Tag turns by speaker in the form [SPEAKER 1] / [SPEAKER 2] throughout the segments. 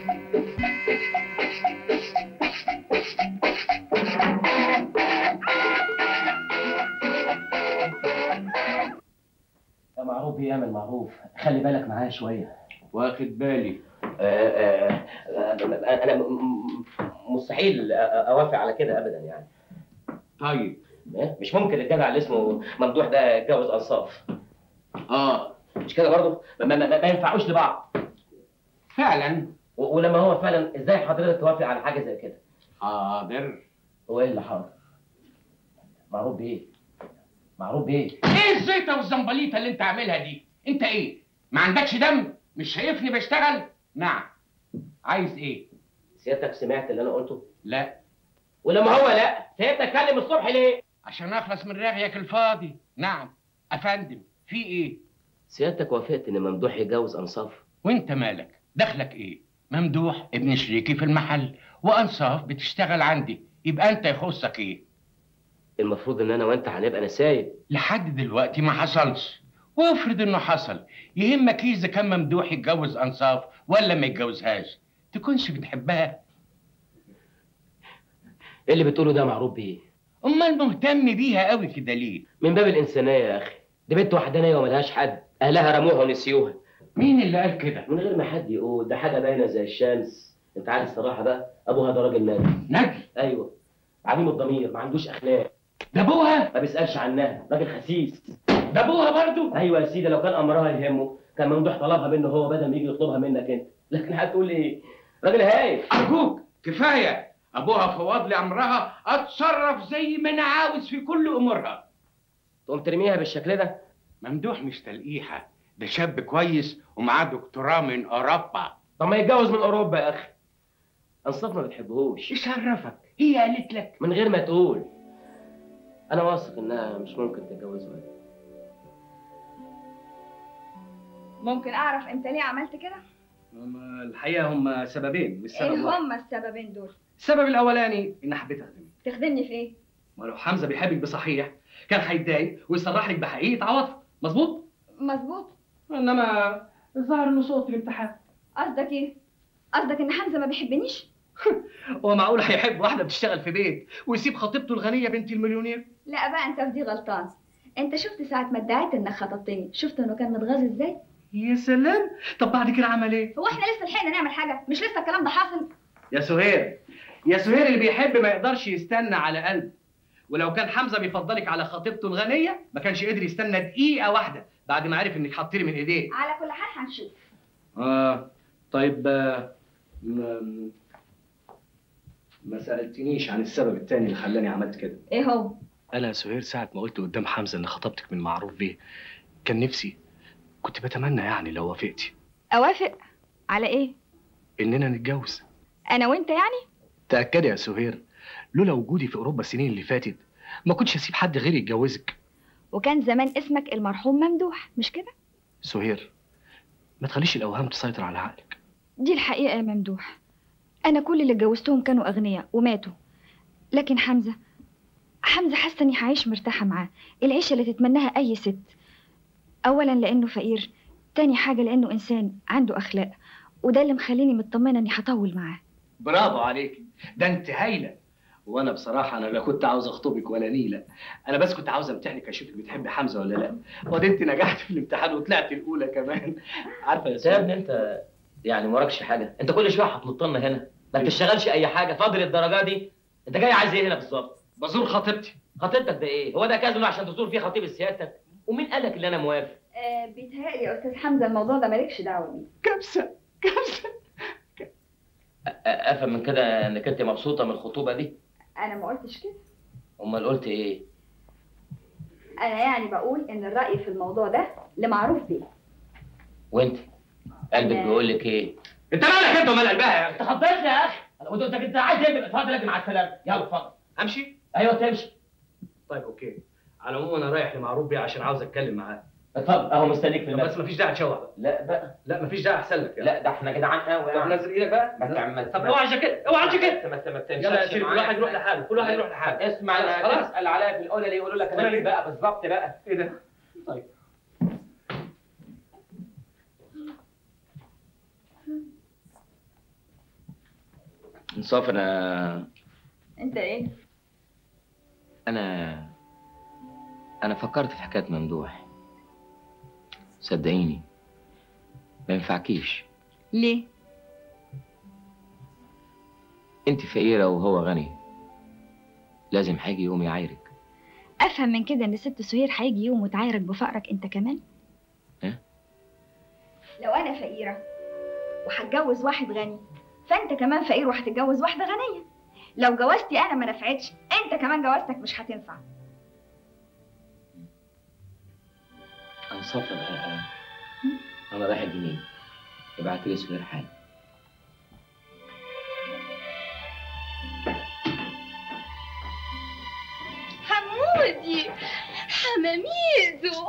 [SPEAKER 1] يا معروف بيعمل معروف، خلي بالك معايا شويه.
[SPEAKER 2] واخد بالي.
[SPEAKER 1] انا مستحيل اوافق على كده ابدا يعني.
[SPEAKER 2] طيب
[SPEAKER 1] مش ممكن الجدع اللي اسمه ممدوح ده يتجوز انصاف. مش كده برضه؟ ما ينفعوش لبعض
[SPEAKER 2] فعلا.
[SPEAKER 1] ولما هو فعلا، ازاي حضرتك توافق على حاجه زي كده؟
[SPEAKER 2] حاضر.
[SPEAKER 1] هو ايه اللي حاضر؟ معروف بيه، معروف بيه.
[SPEAKER 2] ايه الزيطه والزنبليطه اللي انت عاملها دي؟ انت ايه؟ ما عندكش دم؟ مش شايفني بشتغل؟ نعم. عايز ايه؟
[SPEAKER 1] سيادتك سمعت اللي انا قلته؟
[SPEAKER 2] لا.
[SPEAKER 1] ولما هو لا، سيادتك اتكلم الصبح ليه؟
[SPEAKER 2] عشان اخلص من رغيك الفاضي. نعم افندم، في ايه؟
[SPEAKER 1] سيادتك وافقت ان ممدوح يتجوز انصاف.
[SPEAKER 2] وانت مالك؟ دخلك ايه؟ ممدوح ابن شريكي في المحل، وانصاف بتشتغل عندي، يبقى انت يخصك ايه؟
[SPEAKER 1] المفروض ان انا وانت هنبقى نسايب.
[SPEAKER 2] لحد دلوقتي ما حصلش، وافرض انه حصل، يهمك اذا كان ممدوح يتجوز انصاف ولا ما يتجوزهاش؟ تكونش بتحبها؟
[SPEAKER 1] ايه اللي بتقوله ده معروف بيه؟
[SPEAKER 2] امال مهتم بيها قوي كده ليه؟
[SPEAKER 1] من باب الانسانيه يا اخي، دي بنت وحدانيه وملهاش حد، اهلها رموها ونسيوها.
[SPEAKER 2] مين اللي قال كده؟
[SPEAKER 1] من غير ما حد يقول، ده حاجه باينه زي الشمس. انت عارف الصراحه بقى، ابوها ده راجل نادي.
[SPEAKER 2] نادي؟
[SPEAKER 1] ايوه، عديم الضمير، ما عندوش اخلاق.
[SPEAKER 2] ده ابوها؟
[SPEAKER 1] ما بيسالش عنها، راجل خسيس.
[SPEAKER 2] ده ابوها برضو؟
[SPEAKER 1] ايوه يا سيدي، لو كان امرها يهمه كان ممدوح طلبها منه هو بدل ما يجي يطلبها منك انت. لكن هتقول ايه؟ راجل هايف.
[SPEAKER 2] ارجوك كفايه، ابوها فوض لي امرها، اتصرف زي ما انا عاوز في كل امورها.
[SPEAKER 1] تقوم ترميها بالشكل ده؟
[SPEAKER 2] ممدوح مش تلقيحه، ده شاب كويس ومعاه دكتوراه من اوروبا.
[SPEAKER 1] طب ما يتجوز من اوروبا يا اخي. انصاف ما بتحبهوش.
[SPEAKER 2] ايش عرفك؟ هي قالت لك؟
[SPEAKER 1] من غير ما تقول. انا واثق انها مش ممكن تتجوزه.
[SPEAKER 3] ممكن اعرف انت ليه عملت كده؟
[SPEAKER 4] الحقيقه هم سببين مش سبب
[SPEAKER 3] ايه
[SPEAKER 4] واحد.
[SPEAKER 3] هما السببين دول؟
[SPEAKER 4] السبب الاولاني ان حبيت اخدمك.
[SPEAKER 3] تخدمني في ايه؟
[SPEAKER 4] ولو حمزه بيحبك بصحيح كان هيتضايق ويصرح لك بحقيقه عواطف، مظبوط؟
[SPEAKER 3] مظبوط.
[SPEAKER 4] انما الظاهر انه صوت الامتحان.
[SPEAKER 3] قصدك ايه؟ قصدك ان حمزه ما بيحبنيش؟
[SPEAKER 4] هو معقول هيحب واحده بتشتغل في بيت ويسيب خطيبته الغنيه بنت المليونير؟
[SPEAKER 3] لا بقى، انت في دي غلطان. انت شفت ساعه ما ادعيت انك خطبتني، شفت انه كان متغاظ ازاي؟
[SPEAKER 4] يا سلام. طب بعد كده عمل ايه؟
[SPEAKER 3] هو احنا لسه لحقنا نعمل حاجه؟ مش لسه الكلام ده حاصل؟
[SPEAKER 4] يا سهير، يا سهير، اللي بيحب ما يقدرش يستنى على قلب. ولو كان حمزه بيفضلك على خطيبته الغنيه ما كانش قدر يستنى دقيقه واحده بعد ما عرف انك حطيلي من ايديه.
[SPEAKER 3] على كل حال هنشوف.
[SPEAKER 4] طيب ما سالتنيش عن السبب التاني اللي خلاني عملت كده.
[SPEAKER 3] ايه هو؟
[SPEAKER 4] انا يا سهير ساعه ما قلت قدام حمزه ان خطبتك من معروف بيه، كان نفسي، كنت بتمنى يعني لو وافقتي.
[SPEAKER 3] اوافق؟ على ايه؟
[SPEAKER 4] اننا نتجوز.
[SPEAKER 3] انا وانت يعني؟
[SPEAKER 4] تاكدي يا سهير، لولا وجودي في اوروبا السنين اللي فاتت ما كنتش هسيب حد غيري يتجوزك.
[SPEAKER 3] وكان زمان اسمك المرحوم ممدوح، مش كده؟
[SPEAKER 4] سهير، ما تخليش الاوهام تسيطر على عقلك.
[SPEAKER 3] دي الحقيقه يا ممدوح، انا كل اللي اتجوزتهم كانوا اغنياء وماتوا. لكن حمزه حاسه اني هعيش مرتاحه معاه، العيشه اللي تتمناها اي ست. اولا لانه فقير، تاني حاجه لانه انسان عنده اخلاق، وده اللي مخليني مطمنه اني هطول معاه.
[SPEAKER 4] برافو عليك، ده انت هايله. وانا بصراحه انا لا كنت عاوز اخطبك ولا نيله، انا بس كنت عاوز امتحنك اشوفك بتحبي حمزه ولا لا. وده انت نجحت في الامتحان وطلعت الاولى كمان. عارفه يا
[SPEAKER 1] يا ابني انت يعني ما وراكش حاجه؟ انت كل شويه هتنطلنا هنا، ما بتشتغلش اي حاجه فاضل الدرجه دي؟ انت جاي عايز ايه هنا بالظبط؟
[SPEAKER 4] بزور خطيبتي.
[SPEAKER 1] خطيبتك ده ايه؟ هو ده كازينو عشان تزور فيه خطيب سيادتك؟ ومين قالك اللي انا موافق؟
[SPEAKER 3] بيتهيألي يا استاذ حمزه الموضوع ده مالكش دعوه بيه.
[SPEAKER 4] كبسه.
[SPEAKER 1] افهم من كده انك انت مبسوطه من الخطوبه دي؟
[SPEAKER 3] انا ما قلتش كده.
[SPEAKER 1] امال قلت ايه؟
[SPEAKER 3] انا يعني بقول ان الراي في الموضوع ده لمعروف بيه.
[SPEAKER 1] وانت قلبك بيقول لك ايه؟
[SPEAKER 4] انت مالك انت ومال قلبها يا اخي؟
[SPEAKER 1] انت خضتني يا اخي. انت عايز ايه؟ اتفضل اجي مع السلامه. يلا اتفضل.
[SPEAKER 4] امشي؟
[SPEAKER 1] ايوه تمشي.
[SPEAKER 4] طيب اوكي، على العموم انا رايح لمعروف بيه عشان عاوز اتكلم معاه.
[SPEAKER 1] اتفضل اهو مستنيك في
[SPEAKER 4] بس مفيش داعي تشوح بقى.
[SPEAKER 1] لا بقى،
[SPEAKER 4] لا مفيش داعي احسن لك
[SPEAKER 1] لا ده احنا جدعان قوي.
[SPEAKER 4] طب نزل ايدك بقى.
[SPEAKER 1] ما تعمل.
[SPEAKER 4] طب اوعى الجاكيت، اوعى الجاكيت.
[SPEAKER 1] ما تمشيش.
[SPEAKER 4] يلا يا شريف، كل واحد يروح لحاله، كل واحد يروح لحاله.
[SPEAKER 1] اسمع، انا تسال عليا في الاولى ليه؟ يقولوا لك انا مين بقى بالظبط بقى؟
[SPEAKER 4] ايه ده؟ طيب
[SPEAKER 1] انصاف انا
[SPEAKER 3] انت ايه؟
[SPEAKER 1] انا فكرت في حكايه ممدوح. صدقيني ما ينفعكيش.
[SPEAKER 3] ليه؟
[SPEAKER 1] انت فقيره وهو غني، لازم هيجي يوم يعايرك.
[SPEAKER 3] افهم من كده ان ست سهير هيجي يوم وتعايرك بفقرك انت كمان؟
[SPEAKER 1] ايه؟
[SPEAKER 3] لو انا فقيره وهتجوز واحد غني، فانت كمان فقير وهتتجوز واحده غنيه. لو جوازتي انا ما نفعتش، انت كمان جوازتك مش هتنفع.
[SPEAKER 1] انصاف انا رايح الجنين، ابعت لي سهير حاجه.
[SPEAKER 3] حمودي حماميزو.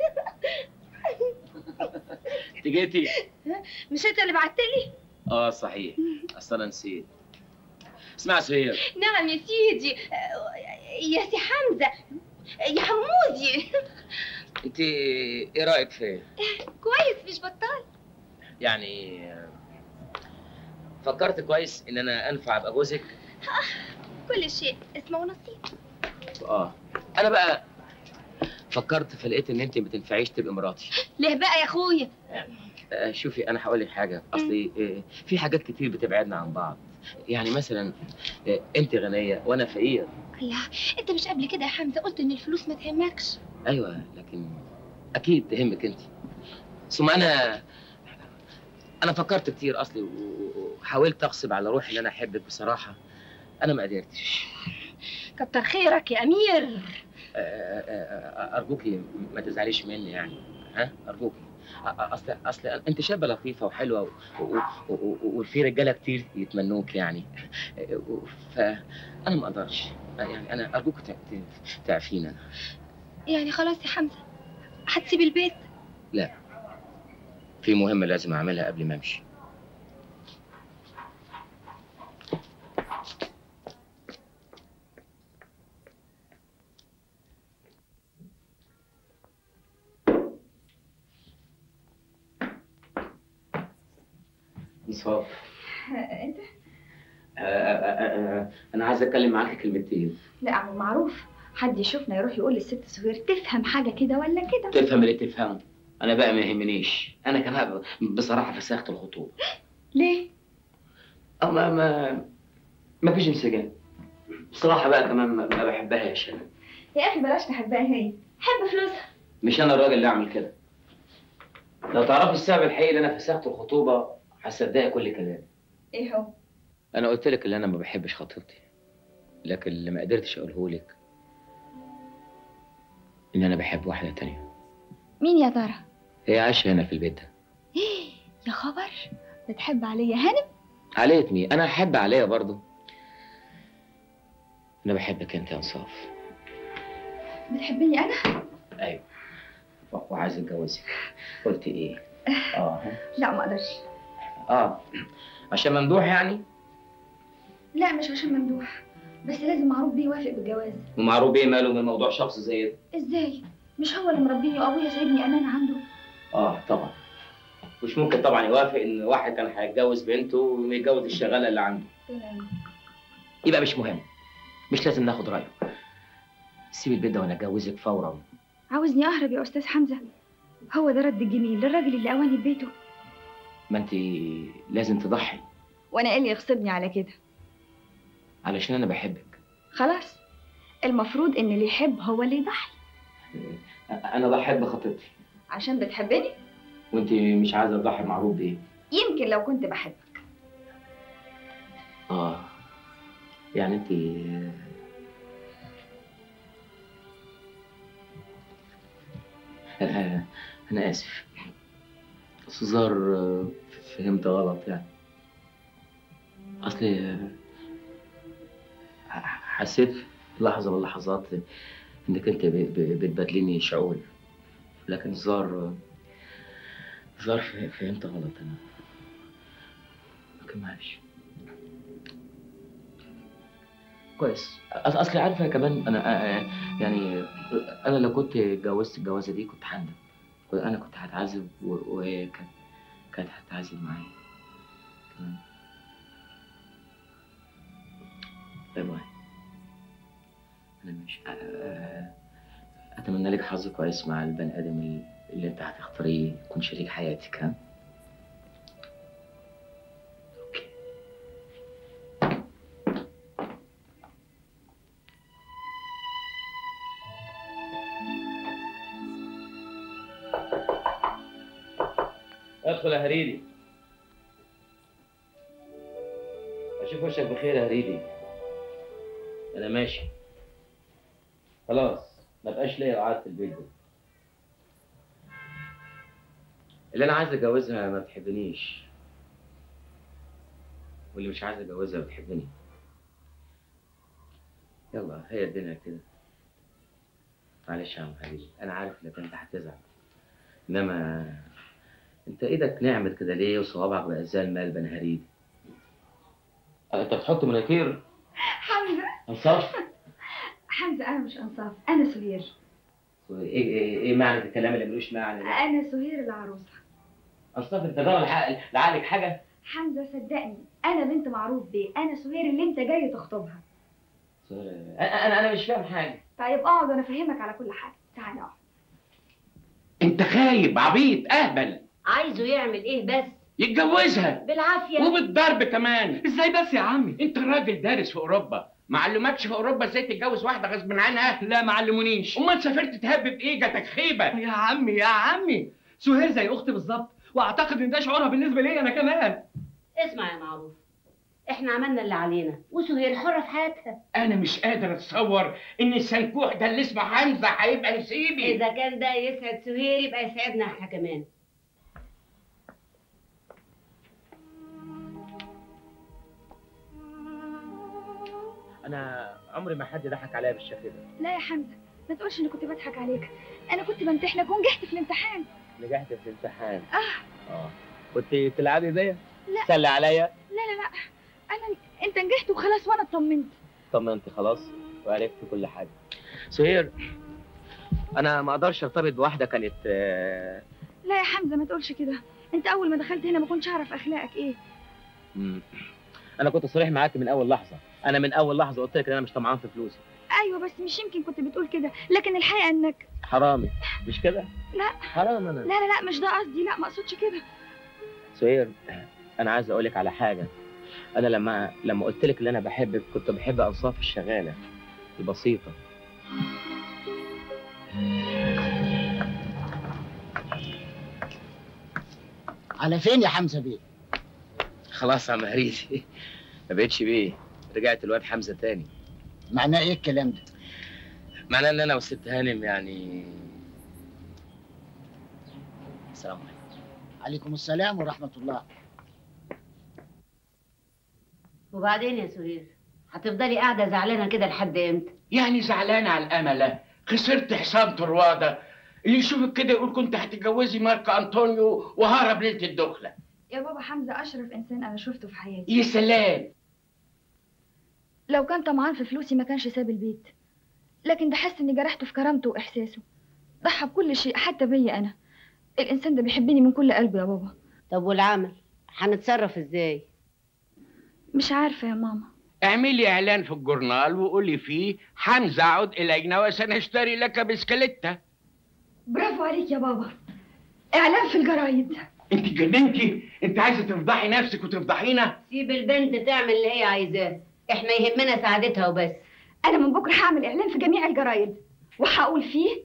[SPEAKER 1] انت جيتي؟
[SPEAKER 3] مش انت اللي بعتلي؟
[SPEAKER 1] اه صحيح، اصل انا نسيت. اسمع سهير.
[SPEAKER 3] نعم يا سيدي. يا سي حمزه، يا حمودي.
[SPEAKER 1] انت ايه رايك فيا؟
[SPEAKER 3] كويس مش بطال.
[SPEAKER 1] يعني فكرت كويس ان انا انفع ابقى جوزك؟
[SPEAKER 3] كل شيء اسمه نصيب.
[SPEAKER 1] اه انا بقى فكرت فلقيت ان انت ما تنفعيش تبقي مراتي.
[SPEAKER 3] ليه بقى يا اخويا؟
[SPEAKER 1] شوفي انا هقول لك حاجه، اصلي في حاجات كتير بتبعدنا عن بعض. يعني مثلا انت غنيه وانا فقير.
[SPEAKER 3] الله، انت مش قبل كده يا حمزه قلت ان الفلوس ما تهمكش؟
[SPEAKER 1] ايوه لكن اكيد تهمك انت. ثم انا فكرت كتير اصلي وحاولت اغصب على روحي ان انا احبك بصراحه. انا ما قدرتش.
[SPEAKER 3] كتر خيرك يا امير.
[SPEAKER 1] ارجوكي ما تزعليش مني يعني. ها ارجوكي. اصل انت شابه لطيفه وحلوه وفي رجاله كتير يتمنوك يعني. فانا ما اقدرش يعني. انا ارجوك تعفيني انا.
[SPEAKER 3] يعني خلاص يا حمزه هتسيب البيت؟
[SPEAKER 1] لا، في مهمه لازم اعملها قبل ما امشي. انصاف،
[SPEAKER 3] انت؟
[SPEAKER 1] انا عايز اتكلم معاك كلمتين.
[SPEAKER 3] لا معروف، حد يشوفنا يروح يقول للست سهير تفهم حاجه كده ولا كده.
[SPEAKER 1] تفهم اللي تفهمه، انا بقى ما يهمنيش. انا كمان بصراحه فسخت الخطوبه.
[SPEAKER 3] ليه؟
[SPEAKER 1] أو ما فيش انسجام بصراحه. بقى كمان ما بحبهاش انا.
[SPEAKER 3] يا اخي بلاش تحبها هي، حب فلوسها.
[SPEAKER 1] مش انا الراجل اللي اعمل كده. لو تعرفي السبب الحقيقي اللي انا فسخت الخطوبه هتصدقي كل كلامي.
[SPEAKER 3] ايه هو؟
[SPEAKER 1] انا قلت لك اللي انا ما بحبش خطيبتي، لكن اللي ما قدرتش اقوله لك ان انا بحب واحده تانية.
[SPEAKER 3] مين يا ترى؟
[SPEAKER 1] هي عايشه هنا في البيت ده.
[SPEAKER 3] يا خبر، بتحب عليا هانم؟
[SPEAKER 1] علية مين؟ انا احب عليا برضه. انا بحبك انت يا انصاف.
[SPEAKER 3] بتحبني انا؟
[SPEAKER 1] ايوه، وعايز اتجوزك. قلت ايه؟
[SPEAKER 3] لا ما اقدرش.
[SPEAKER 1] عشان ممدوح يعني؟
[SPEAKER 3] لا مش عشان ممدوح، بس لازم معروف بيه يوافق بالجواز.
[SPEAKER 1] ومعروف ايه ماله من موضوع شخص زي ده؟
[SPEAKER 3] ازاي؟ مش هو اللي مربيني وابويا سايبني امانه عنده؟
[SPEAKER 1] طبعا. مش ممكن طبعا يوافق ان واحد كان هيتجوز بنته ويتجوز الشغاله اللي عنده.
[SPEAKER 3] تمام.
[SPEAKER 1] يبقى مش مهم، مش لازم ناخد رايه. سيب البيت ده وانا اتجوزك فورا.
[SPEAKER 3] عاوزني اهرب يا استاذ حمزه؟ هو ده رد الجميل للراجل اللي اواني ببيته؟
[SPEAKER 1] ما انت لازم تضحي.
[SPEAKER 3] وانا ايه اللي يغصبني على كده؟
[SPEAKER 1] علشان انا بحبك.
[SPEAKER 3] خلاص، المفروض ان اللي يحب هو اللي يضحي.
[SPEAKER 1] انا بحب خطيبتي.
[SPEAKER 3] عشان بتحبني؟
[SPEAKER 1] وانت مش عايزه تضحي معروف بايه؟
[SPEAKER 3] يمكن لو كنت بحبك.
[SPEAKER 1] يعني انت انا اسف. ظهر فهمت غلط يعني. اصلي حسيت في لحظه من اللحظات انك انت بتبادليني شعور، لكن ظهر فهمت غلط. انا ما كملش كويس. اصلي عارفه كمان انا يعني انا لو كنت اتجوزت الجوازه دي كنت هندم. انا كنت هتعذب وهي كانت هتعذب معايا كمان. اتمنى لك حظ كويس مع البني ادم اللي انت هتختاريه يكون شريك حياتك. ها؟ ادخل يا هريدي. اشوف وشك بخير يا هريدي. انا ماشي خلاص، ما بقاش ليا قعد في البيت ده. اللي انا عايز اتجوزها ما بتحبنيش، واللي مش عايز اتجوزها بتحبني. يلا هي الدنيا كده. معلش يا عم حبيبي، انا عارف انك انت هتزعل، انما انت ايدك نعمت كده ليه وصوابعك بقى زي المال هريدي؟ انت بتحط مناكير؟
[SPEAKER 3] حمزة.
[SPEAKER 1] انصاف؟
[SPEAKER 3] حمزة أنا مش أنصاف، أنا سهير.
[SPEAKER 1] ايه معنى الكلام اللي ملوش معنى ده؟
[SPEAKER 3] أنا سهير العروسة.
[SPEAKER 1] انصاف انت ضرب لعقلك حاجة؟
[SPEAKER 3] حمزة صدقني أنا بنت معروف بيه، أنا سهير اللي أنت جاي تخطبها.
[SPEAKER 1] انا مش فاهم حاجة.
[SPEAKER 3] طيب اقعد وأنا أفهمك على كل حاجة، تعالى اقعد.
[SPEAKER 2] انت خايب عبيط اهبل.
[SPEAKER 5] عايزه يعمل ايه بس؟
[SPEAKER 2] يتجوزها
[SPEAKER 5] بالعافيه
[SPEAKER 2] وبالضرب كمان.
[SPEAKER 4] ازاي بس يا عمي؟
[SPEAKER 2] انت راجل دارس في اوروبا، معلوماتش في اوروبا ازاي تتجوز واحده غصب عنها؟
[SPEAKER 4] لا ما علمونيش.
[SPEAKER 2] امال سافرت تهبب ايه؟ جاتك خيبه.
[SPEAKER 4] يا عمي سهير زي اختي بالظبط، واعتقد ان ده شعورها بالنسبه لي انا كمان.
[SPEAKER 5] اسمع يا معروف، احنا عملنا اللي علينا وسهير حره في حياتها.
[SPEAKER 2] انا مش قادر اتصور ان السنكوح ده اللي اسمه حمزه هيبقى نسيبي.
[SPEAKER 5] اذا كان ده يسعد سهير يبقى يسعدنا احنا كمان.
[SPEAKER 1] انا عمري ما حد ضحك عليا بالشكل ده.
[SPEAKER 3] لا يا حمزة ما تقولش إني كنت بضحك عليك، أنا كنت بمتحنك ونجحت في الامتحان.
[SPEAKER 1] نجحت في الامتحان؟
[SPEAKER 3] اه
[SPEAKER 1] كنت بتلعبي بيا؟
[SPEAKER 3] لا.
[SPEAKER 1] تسلي عليا؟
[SPEAKER 3] لا أنت نجحت وخلاص وأنا اطمنت.
[SPEAKER 1] طمنت خلاص وعرفت كل حاجة. سهير أنا ما أقدرش أرتبط بواحدة كانت
[SPEAKER 3] لا يا حمزة ما تقولش كده، أنت أول ما دخلت هنا ما كنتش أعرف أخلاقك إيه.
[SPEAKER 1] أنا كنت صريح معاك من أول لحظة، أنا من أول لحظة قلت لك إن أنا مش طمعان في فلوسي.
[SPEAKER 3] أيوة بس مش يمكن كنت بتقول كده، لكن الحقيقة إنك
[SPEAKER 1] حرامي مش كده؟
[SPEAKER 3] لا
[SPEAKER 1] حرام أنا.
[SPEAKER 3] لا مش ده قصدي، لا ما أقصدش كده.
[SPEAKER 1] سهير أنا عايز أقول لك على حاجة. أنا لما قلت لك إن أنا بحبك كنت بحب أنصاف الشغالة البسيطة.
[SPEAKER 6] على فين يا حمزة بيه؟
[SPEAKER 1] خلاص يا عم هريدي ما بقتش بيه، رجعت الواد حمزة تاني.
[SPEAKER 6] معناه ايه الكلام ده؟
[SPEAKER 1] معناه ان انا والست هانم يعني. السلام عليكم.
[SPEAKER 6] عليكم السلام ورحمة الله.
[SPEAKER 5] وبعدين يا سهير هتفضلي قاعده زعلانه كده لحد امتى؟
[SPEAKER 2] يعني زعلانه على الامله؟ خسرت حسام طروادة اللي يشوفك كده يقول كنت هتتجوزي مارك انطونيو وهرب ليله الدخله.
[SPEAKER 3] يا بابا حمزة أشرف إنسان أنا شفته في حياتي.
[SPEAKER 2] يا سلام.
[SPEAKER 3] لو كان طمعان في فلوسي ما كانش ساب البيت، لكن ده حس إني جرحته في كرامته وإحساسه، ضحى بكل شيء حتى بيا أنا. الإنسان ده بيحبني من كل قلبه يا بابا.
[SPEAKER 5] طب والعمل هنتصرف ازاي؟
[SPEAKER 3] مش عارفة يا ماما.
[SPEAKER 2] اعملي اعلان في الجورنال وقولي فيه حمزه عد الينا وسنشتري لك بسكليته.
[SPEAKER 3] برافو عليك يا بابا، إعلان في الجرايد.
[SPEAKER 2] انت جننتي؟ انت عايزه تفضحي نفسك وتفضحينا؟
[SPEAKER 5] سيب البنت تعمل اللي هي عايزاه، احنا يهمنا سعادتها وبس.
[SPEAKER 3] أنا من بكرة هعمل إعلان في جميع الجرايد وهقول فيه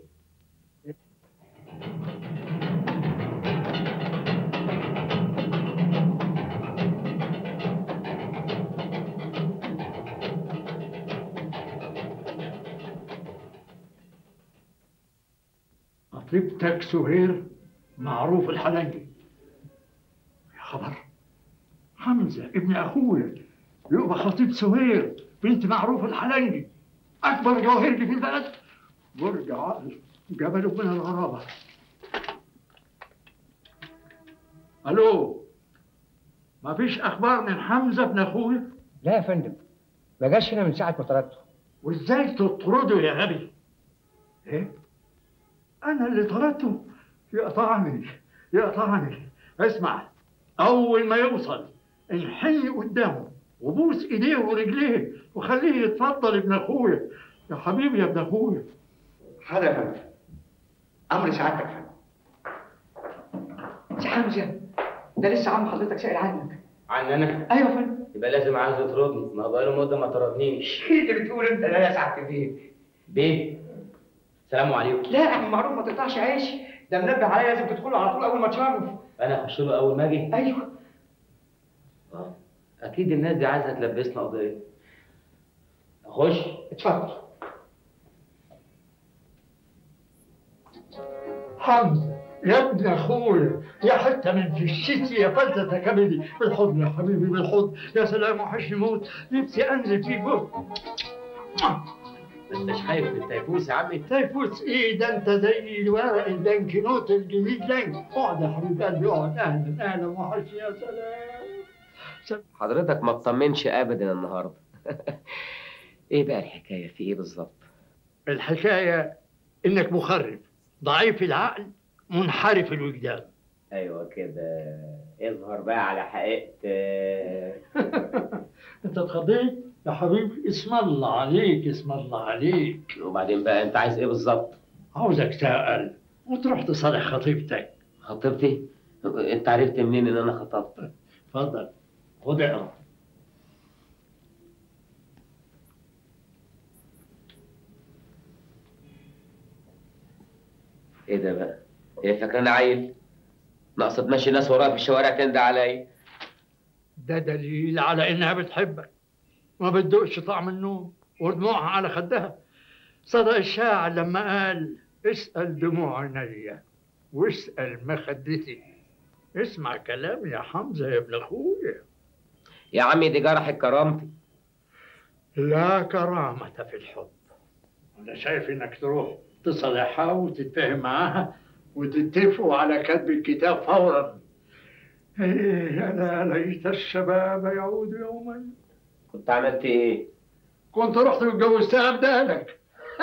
[SPEAKER 7] خطيبتك سهير معروف الحلنجي. يا خبر، حمزة ابن أخويا يبقى خطيب سهير بنت معروف الحلنجي، أكبر جوهرجي في البلد. برج عقل جبله من الغرابة. ألو، مفيش أخبار من حمزة ابن أخويا؟
[SPEAKER 8] لا يا فندم، ما جاش هنا من ساعة ما طردته.
[SPEAKER 7] وإزاي تطرده يا غبي؟ إيه؟ أنا اللي طردته؟ يقطعني. اسمع، أول ما يوصل انحني قدامه وبوس إيديه ورجليه وخليه يتفضل ابن أخويا. يا حبيبي يا ابن اخويا.
[SPEAKER 4] حاضر يا فندم. امر سعادتك يا فندم. سي حمزه، ده لسه عم حضرتك سائل عنك.
[SPEAKER 1] عني انا؟
[SPEAKER 4] ايوه يا فندم.
[SPEAKER 1] يبقى لازم عايز يطردني، ما هو بقاله مده ما طردنيش.
[SPEAKER 4] ايه اللي بتقول انت؟ لا يا سعاده البيه.
[SPEAKER 1] بيه، سلام عليكم.
[SPEAKER 4] لا يا عم معروف، ما تقطعش عيش، ده منبه عليا لازم تدخله على طول اول ما تشرف.
[SPEAKER 1] انا اخش له اول ما اجي؟
[SPEAKER 4] ايوه.
[SPEAKER 1] اكيد الناس دي عايزه تلبسنا قضيه. اخش؟
[SPEAKER 4] اتفضل.
[SPEAKER 7] حمزه يا ابن اخويا، يا حته من فشتي يا فلتة كبدي، بالحضن يا حبيبي بالحضن. يا سلام وحشني موت، نفسي انزل فيك جوه.
[SPEAKER 1] بس مش خايف من التيفوس يا عمي؟
[SPEAKER 7] تيفوس ايه ده؟ انت زي الورق البنك نوت الجديد لانك. اقعد يا حبيب قلبي اقعد. اهلا اهلا وحشني. يا سلام.
[SPEAKER 1] حضرتك ما تطمنش ابدا النهارده. ايه بقى الحكايه؟ في ايه بالظبط؟
[SPEAKER 7] الحكايه انك مخرب، ضعيف العقل، منحرف الوجدان.
[SPEAKER 1] ايوه كده، اظهر بقى على حقيقتك.
[SPEAKER 7] انت اتخضيت يا حبيبي؟ اسم الله عليك، اسم الله عليك.
[SPEAKER 1] وبعدين بقى انت عايز ايه بالظبط؟
[SPEAKER 7] عاوزك تعقل وتروح تصالح خطيبتك.
[SPEAKER 1] خطيبتي؟ انت عرفت منين ان انا خطبت؟
[SPEAKER 7] اتفضل خد اقرا.
[SPEAKER 1] ايه ده بقى؟ ايه فاكرني عيل؟ ناقصه تمشي الناس ورايا في الشوارع تندى عليا.
[SPEAKER 7] ده دليل على انها بتحبك، ما بتدوقش طعم النوم ودموعها على خدها. صدق الشاعر لما قال: اسأل دموع عينيا واسأل مخدتي. اسمع كلامي يا حمزة يا ابن اخويا.
[SPEAKER 1] يا عمي دي جرحت كرامتي.
[SPEAKER 7] لا كرامة في الحب. انا شايف انك تروح تصالحها وتتفاهم معاها وتتفقوا على كتب الكتاب فورا. ايه انا ليت الشباب يعود يوما.
[SPEAKER 1] كنت عملت ايه؟
[SPEAKER 7] كنت رحت واتجوزتها بدالك.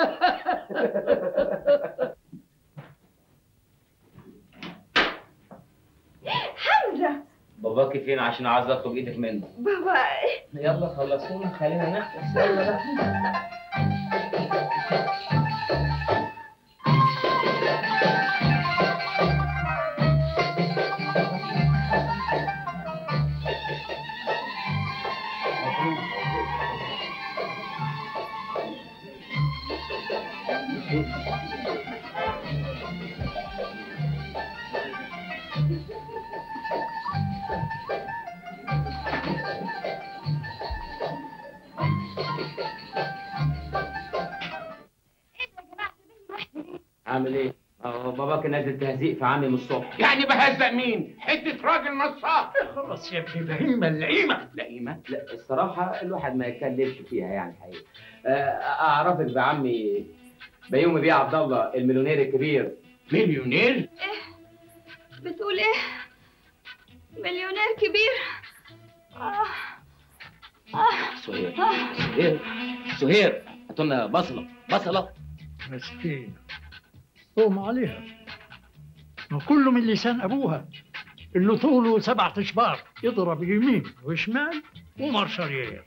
[SPEAKER 3] حمزة،
[SPEAKER 1] باباكي فين عشان عايز اطلب ايدك منه؟
[SPEAKER 3] بابا
[SPEAKER 1] يلا خلصونا خلينا نخلص. يلا بقى. عامل ايه؟ باباك نازل تهزيق في عمي من الصبح.
[SPEAKER 2] يعني بهزق مين؟ حته راجل نصاب.
[SPEAKER 7] خلاص يا ابني، فهيمة اللئيمة.
[SPEAKER 2] لئيمه؟
[SPEAKER 1] لا الصراحه الواحد ما يتكلمش فيها يعني حقيقة. اعرفك بعمي بيومي بيه عبد الله المليونير الكبير.
[SPEAKER 2] مليونير؟
[SPEAKER 3] ايه بتقول؟ ايه مليونير كبير؟
[SPEAKER 1] سهير سهير سهير، هاتوا لنا بصله بصله.
[SPEAKER 7] مسكين قوم عليها، ما كله من لسان ابوها اللي طوله 7 اشبار، يضرب يمين وشمال ومرشريات.